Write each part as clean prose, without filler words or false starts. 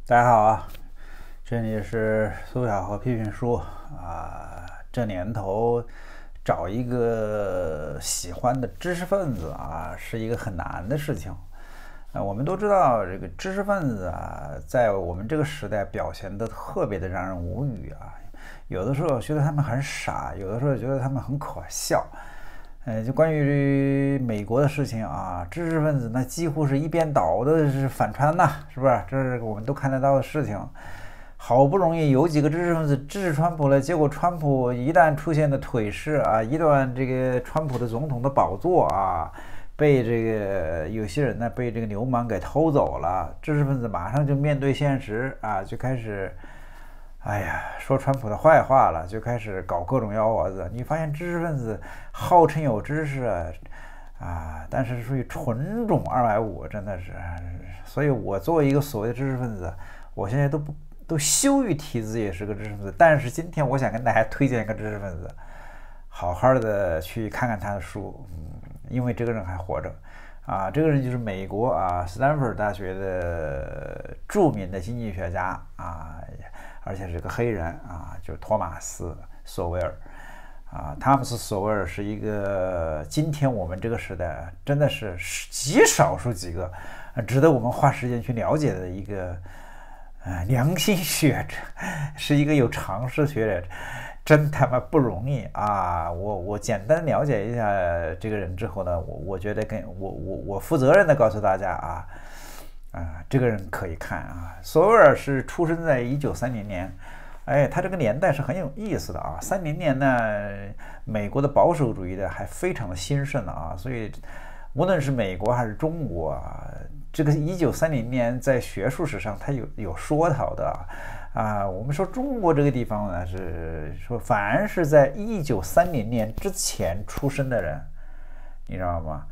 大家好啊，这里是苏小和批评书啊。这年头找一个喜欢的知识分子啊，是一个很难的事情。我们都知道这个知识分子啊，在我们这个时代表现得特别的让人无语啊。有的时候觉得他们很傻，有的时候觉得他们很可笑。就关于美国的事情啊，知识分子那几乎是一边倒的是反川呐，是不是？这是我们都看得到的事情。好不容易有几个知识分子支持川普了，结果川普一旦出现的腿势啊，一旦这个川普的总统的宝座啊，被这个有些人呢被这个流氓给偷走了，知识分子马上就面对现实啊，就开始。哎呀，说川普的坏话了，就开始搞各种幺蛾子。你发现知识分子号称有知识但是属于纯种250，真的是。所以我作为一个所谓的知识分子，我现在都羞于提自己也是个知识分子。但是今天我想跟大家推荐一个知识分子，好好的去看看他的书，因为这个人还活着。这个人就是美国斯坦福大学的著名的经济学家而且是个黑人就是托马斯·索维尔汤姆斯·索维尔是一个今天我们这个时代真的是极少数几个值得我们花时间去了解的一个良心学者，是一个有常识学者，真他妈不容易我简单了解一下这个人之后呢，我觉得我负责任的告诉大家这个人可以看索维尔是出生在1930年，他这个年代是很有意思的30年呢，美国的保守主义的还非常的兴盛所以无论是美国还是中国这个1930年在学术史上它有说头的我们说中国这个地方呢，是说凡是在1930年之前出生的人，你知道吗？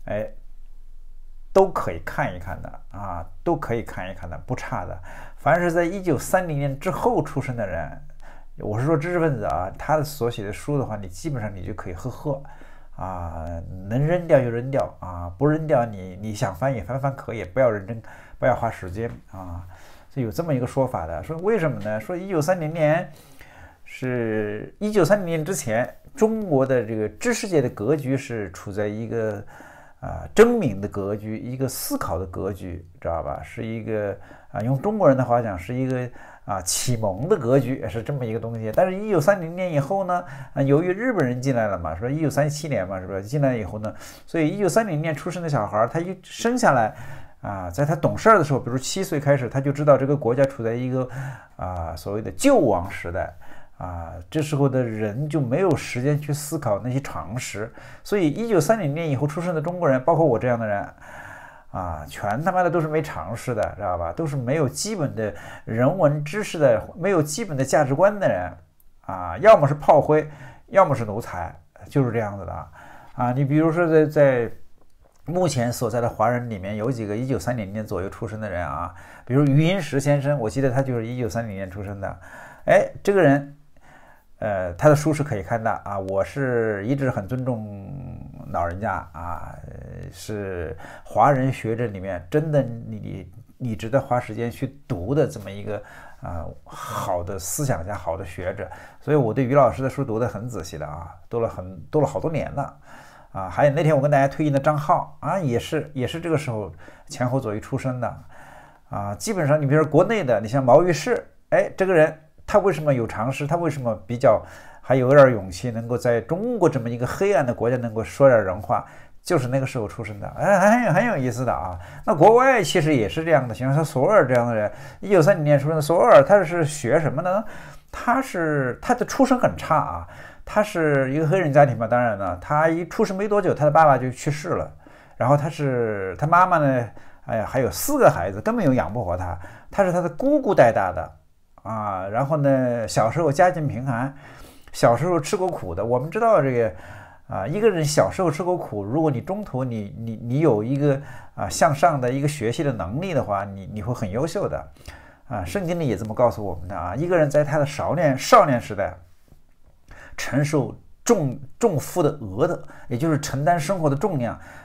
都可以看一看的都可以看一看的，不差的。凡是在1930年之后出生的人，我是说知识分子他的所写的书的话，你基本上你就可以呵能扔掉就扔掉不扔掉你想翻也翻可以，不要认真，不要花时间是有这么一个说法的。说为什么呢？说1930年是1930年之前，中国的这个知识界的格局是处在一个争鸣的格局，一个思考的格局，知道吧？是一个用中国人的话讲，是一个启蒙的格局，是这么一个东西。但是1930年以后呢，由于日本人进来了嘛，说1937年嘛，是不是进来以后呢？所以1930年出生的小孩，他一生下来在他懂事的时候，比如7岁开始，他就知道这个国家处在一个所谓的救亡时代。这时候的人就没有时间去思考那些常识，所以1930年以后出生的中国人，包括我这样的人全他妈的都是没常识的，知道吧？都是没有基本的人文知识的，没有基本的价值观的人要么是炮灰，要么是奴才，就是这样子的你比如说在目前所在的华人里面有几个1930年左右出生的人比如余英时先生，我记得他就是1930年出生的。这个人他的书是可以看的我是一直很尊重老人家是华人学者里面真的你值得花时间去读的这么一个好的思想家，好的学者。所以我对于老师的书读得很仔细的读了好多年了还有那天我跟大家推荐的张浩也是这个时候前后左右出生的基本上你比如说国内的，你像毛于轼，这个人他为什么有常识？他为什么比较还有点勇气，能够在中国这么一个黑暗的国家能够说点人话？就是那个时候出生的，很有意思的那国外其实也是这样的，像索维尔这样的人，1930年出生的索维尔，他是学什么呢？他的出身很差他是一个黑人家庭嘛，当然了，他一出生没多久，他的爸爸就去世了，然后他妈妈呢，还有4个孩子，根本又养不活他，他是他的姑姑带大的。然后呢，小时候家境贫寒，小时候吃过苦的。我们知道这个一个人小时候吃过苦，如果你中途你有一个向上的一个学习的能力的话，你会很优秀的圣经里也这么告诉我们的一个人在他的少年时代承受重负的额的，也就是承担生活的重量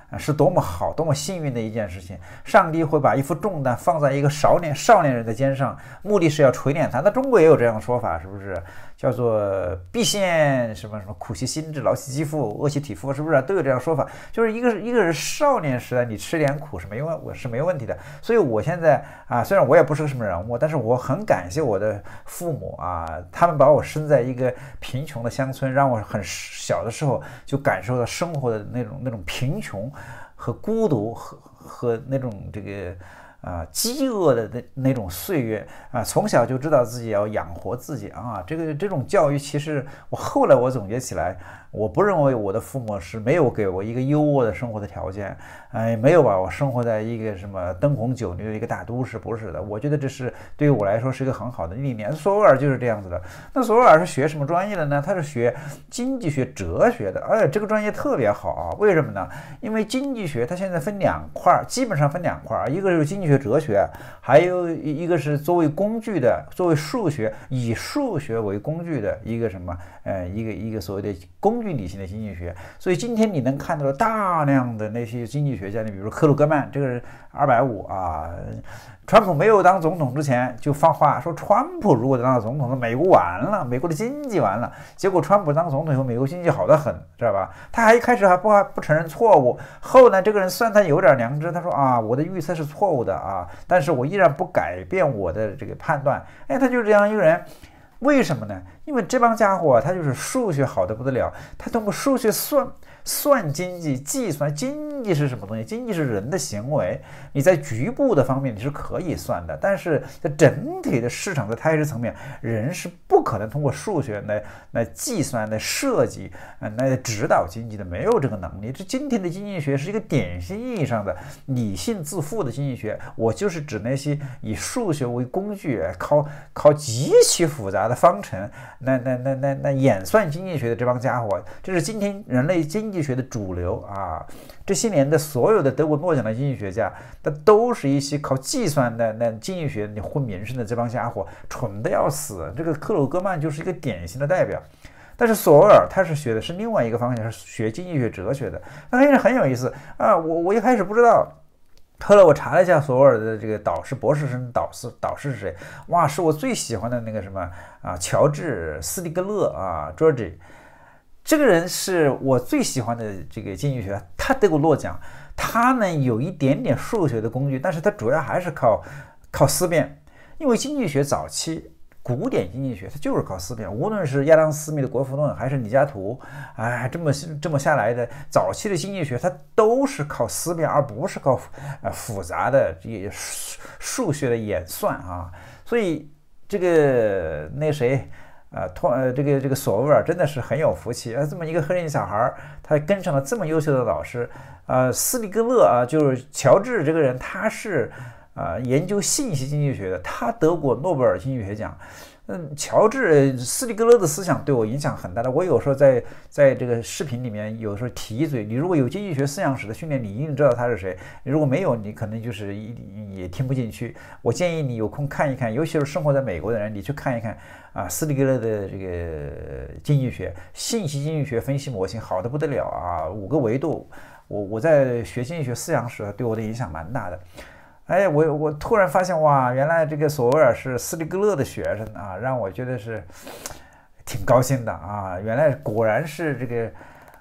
是多么好、多么幸运的一件事情。上帝会把一副重担放在一个少年人的肩上，目的是要锤炼他。那中国也有这样的说法，是不是？叫做必先什么苦其心志，劳其肌肤，饿其体肤，是不是？都有这样说法。就是一个人少年时代，你吃点苦是没有问题的。所以我现在虽然我也不是个什么人物，但是我很感谢我的父母他们把我生在一个贫穷的乡村，让我很小的时候就感受到生活的那种贫穷和孤独和那种饥饿的那种岁月从小就知道自己要养活自己这种教育，其实后来我总结起来，我不认为我的父母是没有给我一个优渥的生活的条件，没有把我生活在一个什么灯红酒绿的一个大都市，不是的。我觉得这是对于我来说是一个很好的历练。索尔就是这样子的。那索尔是学什么专业的呢？他是学经济学、哲学的。这个专业特别好为什么呢？因为经济学它现在分两块，基本上分两块，一个是经济学、哲学，还有一个是作为工具的，作为数学，以数学为工具的一个什么一个所谓的工具理性的经济学。所以今天你能看到大量的那些经济学家，你比如克鲁格曼，这个人250川普没有当总统之前就放话说，川普如果当了总统，那美国完了，美国的经济完了。结果川普当总统以后，美国经济好得很，知道吧？他还一开始还不承认错误，后呢，这个人算他有点良知，他说我的预测是错误的但是我依然不改变我的这个判断。他就是这样一个人。为什么呢？因为这帮家伙他就是数学好得不得了，他通过数学算经济，计算经济是什么东西？经济是人的行为，你在局部的方面你是可以算的，但是在整体的市场的态势层面，人是不可能通过数学来计算、来设计、来指导经济的，没有这个能力。这今天的经济学是一个典型意义上的理性自负的经济学，我就是指那些以数学为工具，靠极其复杂的方程那演算经济学的这帮家伙，这是今天人类经济学的主流这些年的所有的得过诺奖的经济学家，那都是一些靠计算的那经济学你混民生的这帮家伙，蠢得要死。这个克鲁格曼就是一个典型的代表。但是索尔他是学的是另外一个方向，是学经济学、哲学的。那很有意思我一开始不知道。后来我查了一下索尔的这个导师，博士生导师是谁？哇，是我最喜欢的那个什么乔治斯蒂格勒George， 这个人是我最喜欢的这个经济学，他得过诺奖，他呢有一点点数学的工具，但是他主要还是靠思辨，因为经济学早期。古典经济学它就是靠思辨，无论是亚当·斯密的《国富论》，还是李嘉图，这么下来的早期的经济学，它都是靠思辨，而不是靠复杂的数学的演算所以这个这个索维尔真的是很有福气这么一个黑人小孩，他跟上了这么优秀的老师斯蒂格勒就是乔治这个人，他是。研究信息经济学的，他得过诺贝尔经济学奖。乔治斯蒂格勒的思想对我影响很大的。我有时候在这个视频里面有时候提一嘴，你如果有经济学思想史的训练，你一定知道他是谁；你如果没有，你可能就是也听不进去。我建议你有空看一看，尤其是生活在美国的人，你去看一看斯蒂格勒的这个经济学、信息经济学分析模型，好得不得了5个维度。我在学经济学思想史对我的影响蛮大的。我突然发现哇，原来这个索维尔是斯蒂格勒的学生让我觉得是挺高兴的原来果然是这个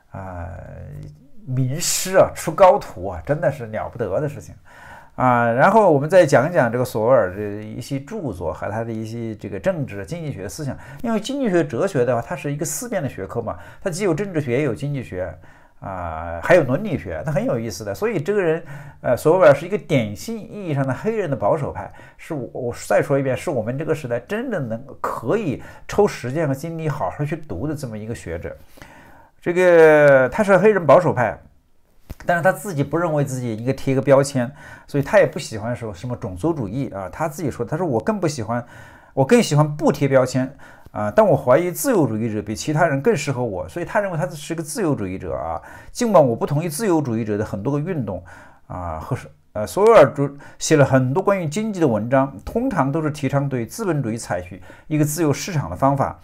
名师出高徒真的是了不得的事情然后我们再讲一讲这个索维尔的一些著作和他的一些这个政治经济学思想。因为经济学、哲学的话，它是一个思辨的学科嘛，它既有政治学也有经济学。还有伦理学，它很有意思的。所以这个人，索维尔是一个典型意义上的黑人的保守派。是我再说一遍，是我们这个时代真正可以抽时间和精力好好去读的这么一个学者。这个他是黑人保守派，但是他自己不认为自己应该贴一个标签，所以他也不喜欢说什么种族主义他自己说，他说我更喜欢不贴标签。但我怀疑自由主义者比其他人更适合我，所以他认为他是个自由主义者尽管我不同意自由主义者的很多个运动索维尔写了很多关于经济的文章，通常都是提倡对资本主义采取一个自由市场的方法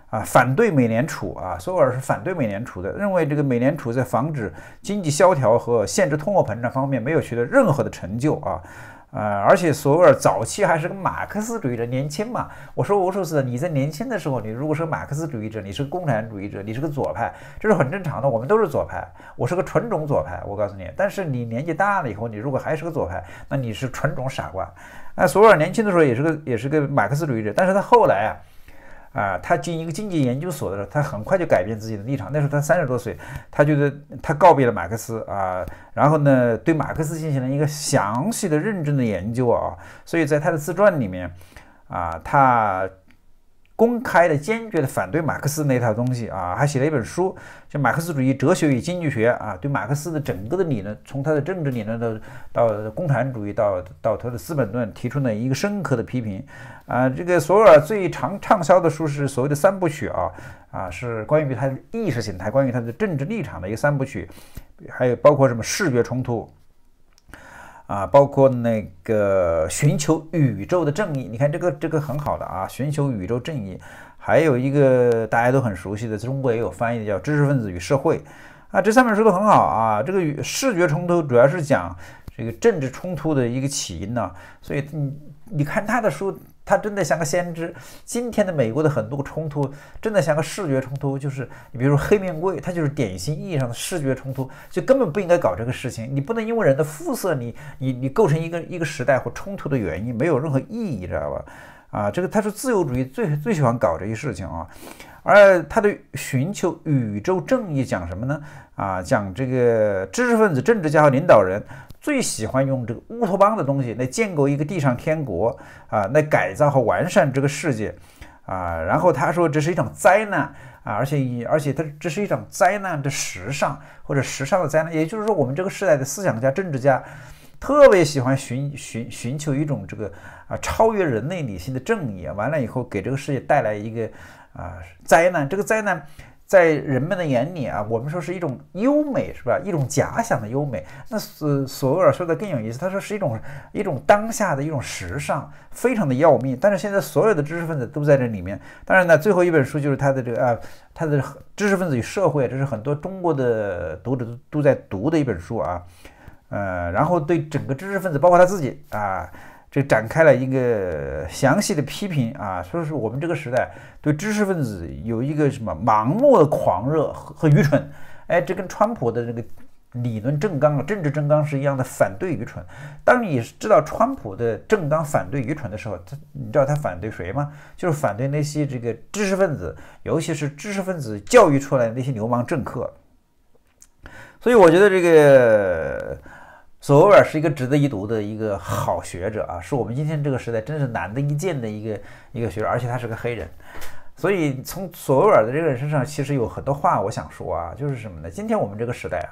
反对美联储啊，索尔是反对美联储的，认为这个美联储在防止经济萧条和限制通货膨胀方面没有取得任何的成就啊。而且索尔早期还是个马克思主义者，年轻嘛。我说无数次，你在年轻的时候，你如果是个马克思主义者，你是个共产主义者，你是个左派，这是很正常的。我们都是左派，我是个纯种左派，我告诉你。但是你年纪大了以后，你如果还是个左派，那你是纯种傻瓜。索尔年轻的时候也是个马克思主义者，但是他后来他进一个经济研究所的时候，他很快就改变自己的立场。那时候他30多岁，他觉得他告别了马克思然后呢，对马克思进行了一个详细的、认真的研究所以在他的自传里面他公开的、坚决的反对马克思那套东西还写了一本书，叫《马克思主义哲学与经济学》对马克思的整个的理论，从他的政治理论到共产主义到他的资本论，提出了一个深刻的批评这个索尔最畅销的书是所谓的3部曲是关于他的意识形态、关于他的政治立场的一个3部曲，还有包括什么视觉冲突包括那个寻求宇宙的正义，你看这个很好的寻求宇宙正义。还有一个大家都很熟悉的，中国也有翻译的，叫《知识分子与社会》这3本书都很好这个视觉冲突主要是讲这个政治冲突的一个起因所以你看他的书，他真的像个先知。今天的美国的很多冲突真的像个视觉冲突，就是你比如说黑命贵，它就是典型意义上的视觉冲突，就根本不应该搞这个事情。你不能因为人的肤色你构成一个时代或冲突的原因，没有任何意义，知道吧？这个他说自由主义最喜欢搞这些事情而他的寻求宇宙正义讲什么呢？讲这个知识分子、政治家和领导人最喜欢用这个乌托邦的东西来建构一个地上天国来改造和完善这个世界然后他说这是一场灾难而且这是一场灾难的时尚或者时尚的灾难，也就是说我们这个时代的思想家、政治家特别喜欢寻求一种这个超越人类理性的正义完了以后给这个世界带来一个灾难。这个灾难在人们的眼里我们说是一种优美，是吧？一种假想的优美。那索尔说的更有意思，他说是一种当下的一种时尚，非常的要命。但是现在所有的知识分子都在这里面。当然呢，最后一本书就是他的这个他的知识分子与社会，这是很多中国的读者都在读的一本书然后对整个知识分子，包括他自己这展开了一个详细的批评说是我们这个时代对知识分子有一个什么盲目的狂热和愚蠢。这跟川普的这个理论正纲政治正纲是一样的，反对愚蠢。当你知道川普的正纲反对愚蠢的时候，你知道他反对谁吗？就是反对那些这个知识分子，尤其是知识分子教育出来的那些流氓政客。所以我觉得这个索尔是一个值得一读的一个好学者是我们今天这个时代真是难得一见的一个学者，而且他是个黑人。所以从索尔的这个人身上，其实有很多话我想说就是什么呢？今天我们这个时代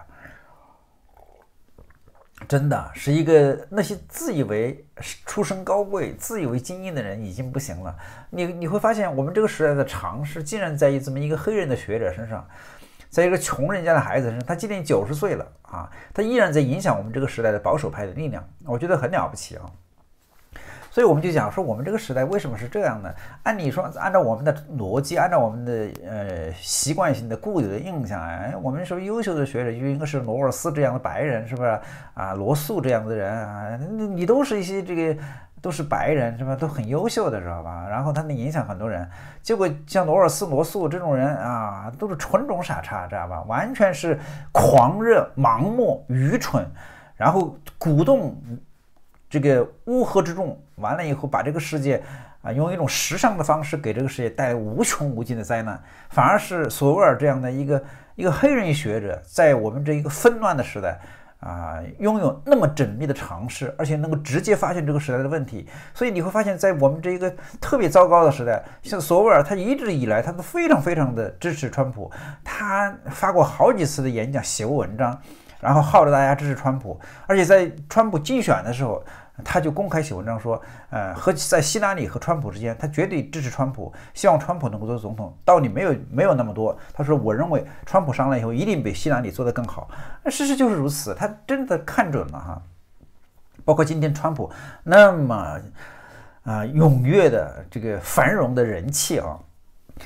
真的是一个那些自以为出身高贵、自以为精英的人已经不行了。你会发现，我们这个时代的常识竟然在这么一个黑人的学者身上。在一个穷人家的孩子身上，他今年90岁了他依然在影响我们这个时代的保守派的力量，我觉得很了不起所以我们就讲说，我们这个时代为什么是这样呢？按理说，按照我们的逻辑，按照我们的习惯性的固有的印象我们说优秀的学者就应该是罗尔斯这样的白人，是不是罗素这样的人你都是一些这个。都是白人，是吧？都很优秀的，知道吧？然后他能影响很多人。结果像罗尔斯、罗素这种人都是纯种傻叉，知道吧？完全是狂热、盲目、愚蠢，然后鼓动这个乌合之众，完了以后把这个世界用一种时尚的方式给这个世界带来无穷无尽的灾难。反而是索尔这样的一个黑人学者，在我们这一个纷乱的时代。拥有那么缜密的常识，而且能够直接发现这个时代的问题，所以你会发现在我们这一个特别糟糕的时代，像索尔他一直以来他都非常的支持川普，他发过好几次的演讲，写过文章，然后号召大家支持川普，而且在川普竞选的时候，他就公开写文章说，在希拉里和川普之间，他绝对支持川普，希望川普能够做总统。道理没有那么多，他说我认为川普上来以后一定比希拉里做得更好。事实就是如此，他真的看准了包括今天川普那么踊跃的这个繁荣的人气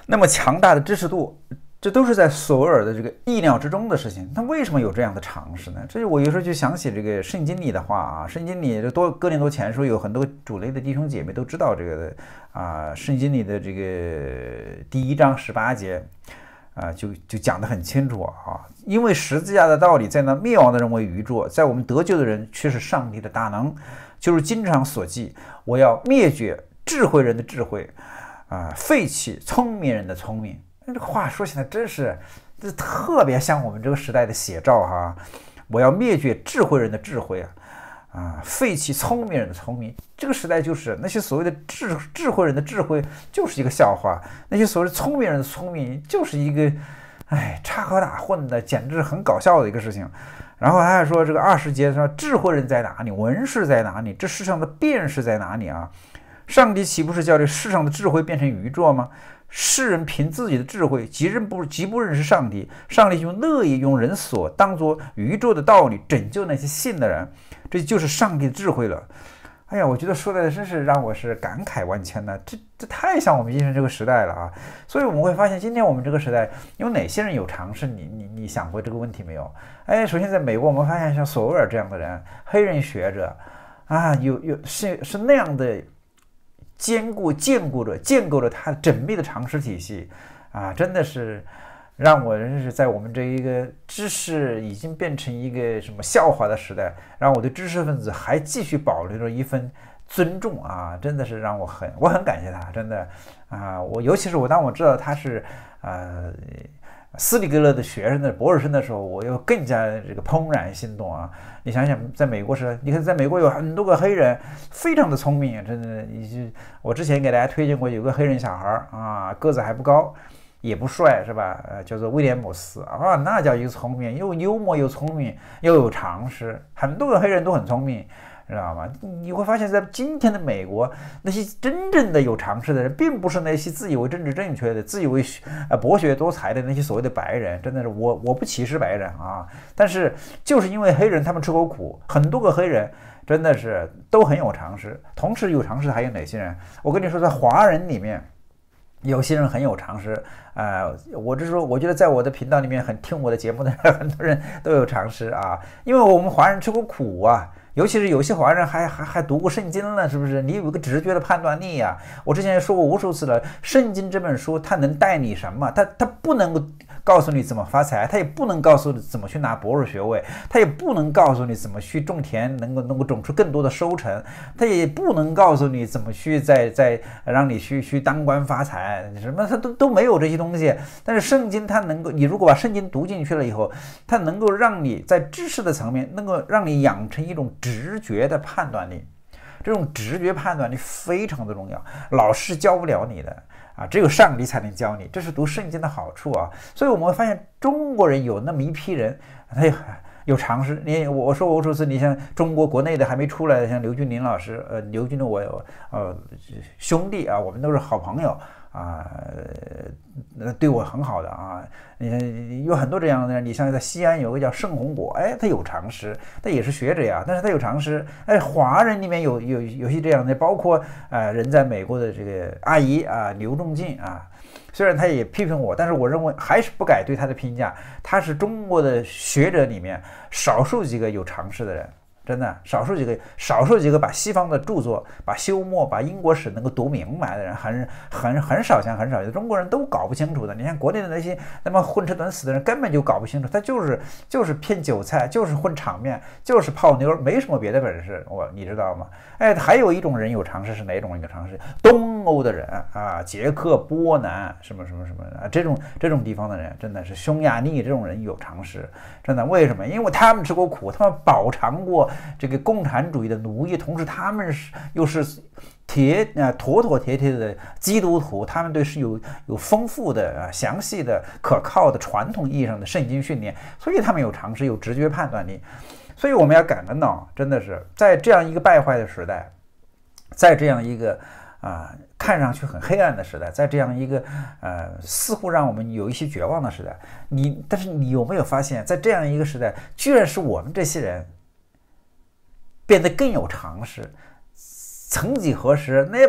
那么强大的知识度，这都是在索尔的这个意料之中的事情。他为什么有这样的尝试呢？这我有时候就想起这个圣经里的话啊，圣经里这哥林多前书有很多主类的弟兄姐妹都知道这个的啊，圣经里的这个第1章18节啊，就讲得很清楚啊，因为十字架的道理在那灭亡的人为愚拙，在我们得救的人却是上帝的大能，就是经常所记，我要灭绝智慧人的智慧啊，废弃聪明人的聪明。这个话说起来真是，这特别像我们这个时代的写照哈！我要灭绝智慧人的智慧废弃聪明人的聪明。这个时代就是那些所谓的智慧人的智慧就是一个笑话，那些所谓的聪明人的聪明就是一个，插科打诨的，简直是很搞笑的一个事情。然后他还说这个20节说智慧人在哪里，文士在哪里，这世上的辨识在哪里啊？上帝岂不是叫这世上的智慧变成愚拙吗？世人凭自己的智慧极不认识上帝，上帝就乐意用人所当作愚拙的道理拯救那些信的人，这就是上帝的智慧了。哎呀，我觉得说的真是让我是感慨万千的，这太像我们今天这个时代了啊！所以我们会发现，今天我们这个时代有哪些人有尝试？你想过这个问题没有？首先在美国，我们发现像索尔这样的人，黑人学者啊，是那样的。建构着它缜密的常识体系啊，真的是让我真是在我们这一个知识已经变成一个什么笑话的时代，让我对知识分子还继续保留着一份尊重啊，真的是让我很感谢他，真的啊，尤其是当我知道他是斯里格勒的学生的博士生的时候，我又更加这个怦然心动啊！你想想，在美国时，你看在美国有很多个黑人，非常的聪明，真的。我之前给大家推荐过，有个黑人小孩啊，个子还不高，也不帅，是吧？叫做威廉姆斯啊，那叫一个聪明，又幽默又聪明，又有常识。很多个黑人都很聪明。知道吗？你会发现在今天的美国，那些真正的有常识的人，并不是那些自以为政治正确的、自以为博学多才的那些所谓的白人。真的是我不歧视白人啊，但是就是因为黑人他们吃过苦，很多个黑人真的是都很有常识。同时有常识还有哪些人？我跟你说，在华人里面，有些人很有常识。我就是说，我觉得在我的频道里面很听我的节目的人，很多人都有常识啊，因为我们华人吃过苦啊。尤其是有些华人还读过圣经了，是不是？你有一个直觉的判断力呀。我之前说过无数次了，圣经这本书它能带你什么？它不能够告诉你怎么发财，它也不能告诉你怎么去拿博士学位，它也不能告诉你怎么去种田能够种出更多的收成，它也不能告诉你怎么去再让你去当官发财，什么它都没有这些东西。但是圣经它能够，你如果把圣经读进去了以后，它能够让你在知识的层面能够让你养成一种直觉的判断力，这种直觉判断力非常的重要，老师教不了你的啊，只有上帝才能教你，这是读圣经的好处啊。所以我们会发现中国人有那么一批人，他有常识。我说无数次，你像中国国内的还没出来的，像刘俊霖老师，刘俊霖我兄弟啊，我们都是好朋友啊，对我很好的啊。你有很多这样的人，你像在西安有个叫盛红果，他有常识，他也是学者呀，但是他有常识。华人里面有些这样的，包括人在美国的这个阿姨啊，刘仲敬啊，虽然他也批评我，但是我认为还是不改对他的评价。他是中国的学者里面少数几个有常识的人。真的，少数几个把西方的著作、把休谟、把英国史能够读明白的人，很少见，很少见。中国人都搞不清楚的。你看国内的那些那么混吃等死的人，根本就搞不清楚，他就是骗韭菜，就是混场面，就是泡妞，没什么别的本事。你知道吗？还有一种人有常识是哪种人有常识？东欧的人啊，捷克、波兰什么啊，这种地方的人，真的是匈牙利这种人有常识。真的，为什么？因为他们吃过苦，他们饱尝过这个共产主义的奴役，同时他们又是妥帖的基督徒，他们对是有丰富的详细的可靠的传统意义上的圣经训练，所以他们有常识，有直觉判断力。所以我们要感恩呢，真的是在这样一个败坏的时代，在这样一个看上去很黑暗的时代，在这样一个似乎让我们有一些绝望的时代，但是你有没有发现，在这样一个时代，居然是我们这些人变得更有常识。曾几何时，那帮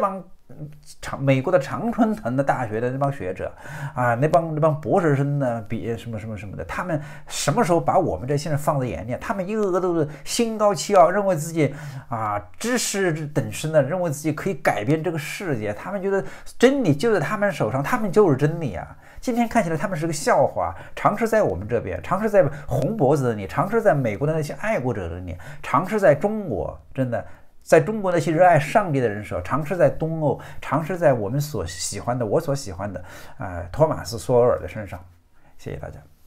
美国的常春藤的大学的那帮学者啊，那帮博士生呢，比什么的，他们什么时候把我们这些人放在眼里？他们一个个都是心高气傲，认为自己知识等身的，认为自己可以改变这个世界。他们觉得真理就在他们手上，他们就是真理啊。今天看起来他们是个笑话，常是在我们这边，常是在红脖子的你，常是在美国的那些爱国者的你，常是在中国，真的。在中国那些热爱上帝的人手，尝试在东欧，尝试在我所喜欢的托马斯·索尔的身上。谢谢大家。